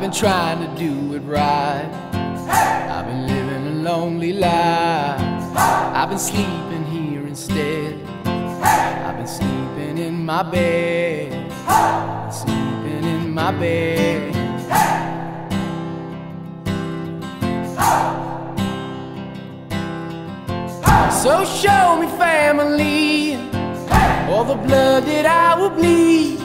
been trying to do it right. I've been living a lonely life. I've been sleeping here instead. I've been sleeping in my bed. Sleeping in my bed. So show me family, all the blood that I will bleed.